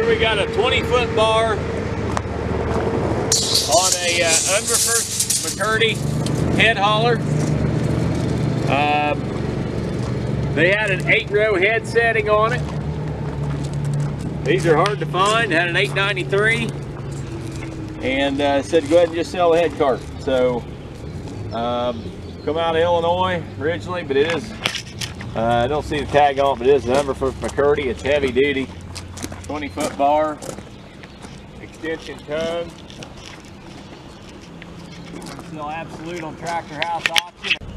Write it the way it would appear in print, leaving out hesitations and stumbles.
we got a 20-foot bar on a Unverferth McCurdy head hauler. They had an 8-row head setting on it. These are hard to find. Had an 893, and said go ahead and just sell the head cart. So come out of Illinois originally, but it is I don't see the tag on it, but it is an Unverferth McCurdy. It's heavy duty, 20-foot bar, extension tongue. Still absolute on tractor house option.